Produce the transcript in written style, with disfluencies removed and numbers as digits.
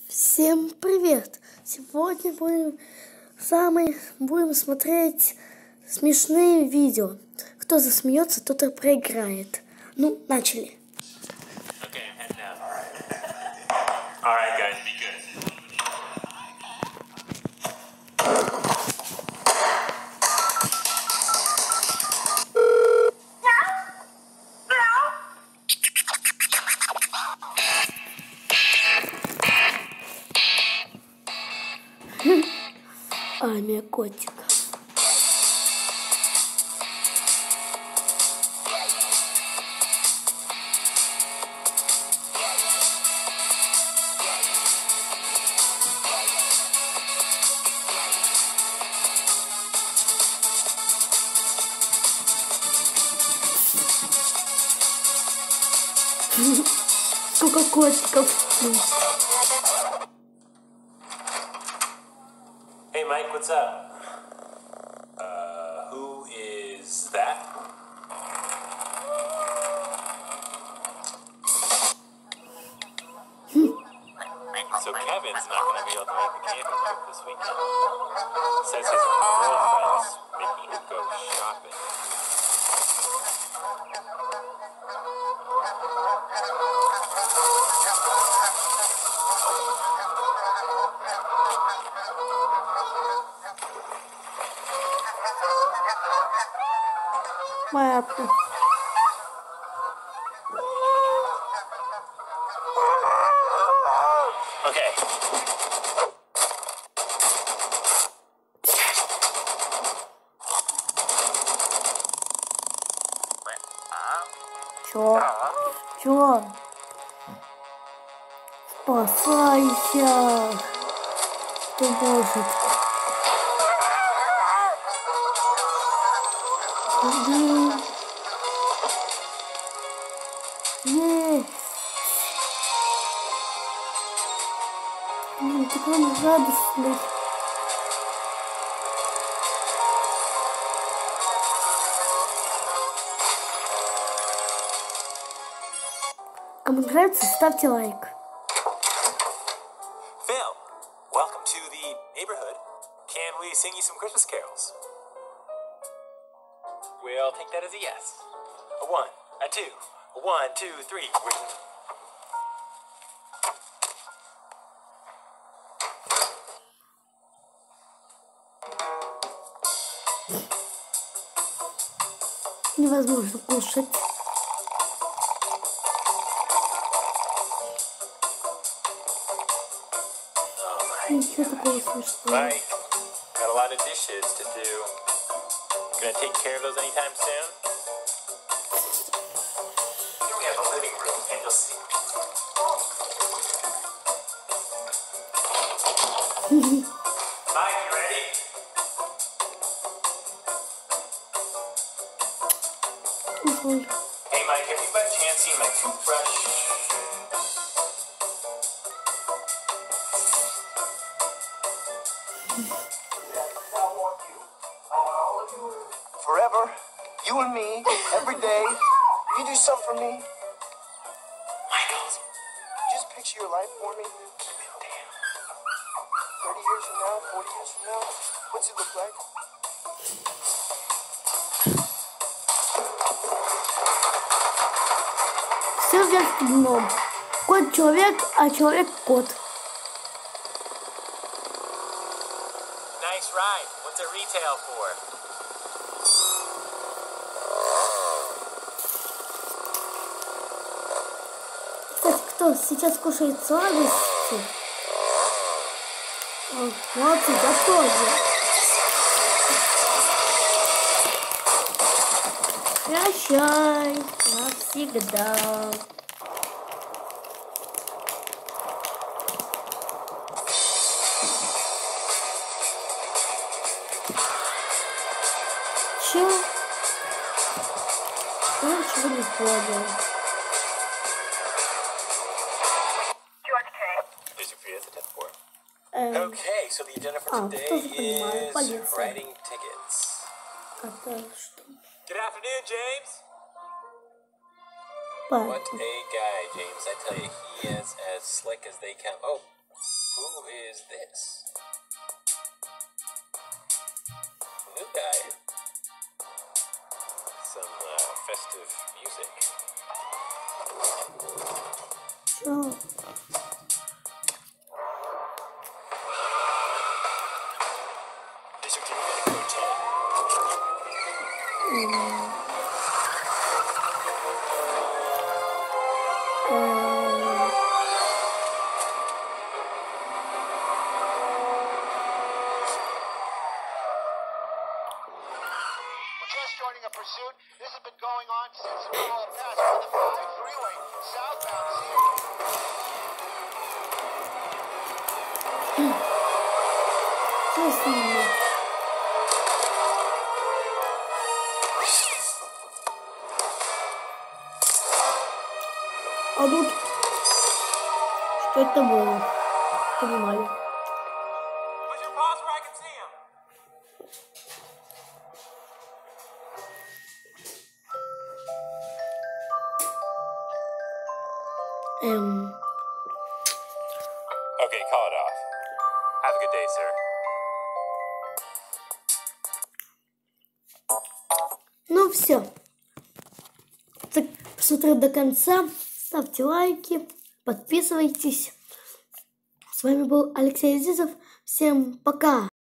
Всем привет! Сегодня будем смотреть смешные видео. Кто засмеется, тот и проиграет. Ну, начали. Okay, I'm heading out. All right, guys, be good. Армия котиков. Сколько котиков. Hey, Mike, what's up? Who is that? So Kevin's not going to be able to make the camping trip this weekend. Says his girlfriend's making him go shopping. Понятно. Okay. Чё? Спасайся! Кто может? Есть! Такой он радостный. Кому нравится, ставьте лайк. Phil, welcome to the neighborhood. Can we sing you some Christmas carols? We'll take that as a yes. A one, a two, a one, two, three. Невозможно кушать. Ничего такого смешного. Mike, got a lot of dishes to do. Gonna take care of those anytime soon? Here we have the living room, and you'll see. Mike, you ready? Hey, Mike, have you by chance seen my toothbrush? Forever, you and me, every day. You do something for me. Michael. Just picture your life for me. 30 years from now, 40 years from now, what's it look like? Все вверх дном. Кот человек, а человек кот. Nice ride. What's it retail for? Кстати, кто сейчас кушает сладости? Вот я тоже. Прощай навсегда. Че? Я ничего не понял. Okay, so the agenda for today is writing tickets. Good afternoon, James. What a guy, James. I tell you, he is as slick as they come. Oh, Who is this? New guy. Some festive music. Чё? District Code 10. Just joining a pursuit. This has been going on since the Royal Pass for the 5 freeway. Southbound is here. Что с ними? А тут что это было? Понимаю. Put your paws where I can see him. Okay, call it off. Have a good day, sir. Ну все. Посмотрел до конца. Ставьте лайки, подписывайтесь. С вами был Алексей Азизов. Всем пока!